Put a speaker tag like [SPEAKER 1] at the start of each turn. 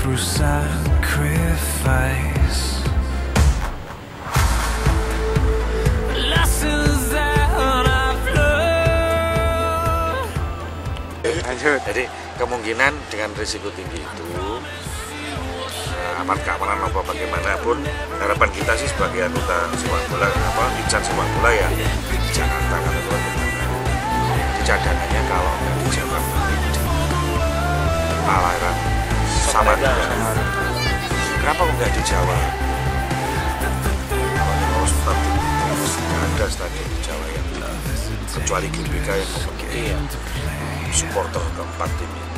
[SPEAKER 1] through sacrifice. Lessons that I've learned.
[SPEAKER 2] Lanjut. Jadi kemungkinan dengan risiko tinggi itu aman keamanan apa bagaimanapun, harapan kita sih sebagai anggota sepak bola Insan sepak bola ya di Jakarta kan itu di cadangannya kalau nggak di Jakarta di Palaran sama kenapa kok nggak di Jawa? Kalau stadion nggak ada stadion di Jawa yang kecuali GBK yang memiliki supporter keempat tim.